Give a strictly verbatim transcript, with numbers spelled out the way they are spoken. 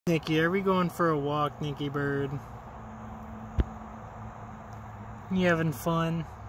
Nikki, are we going for a walk, Nikki bird? You having fun?